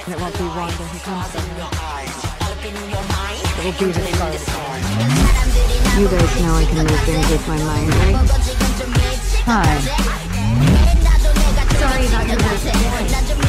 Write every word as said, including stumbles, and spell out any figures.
And it won't be Wanda who comes from her. It will be the Scarlet Witch. You guys know I can move things with my mind, right? Hi. Sorry about your voice.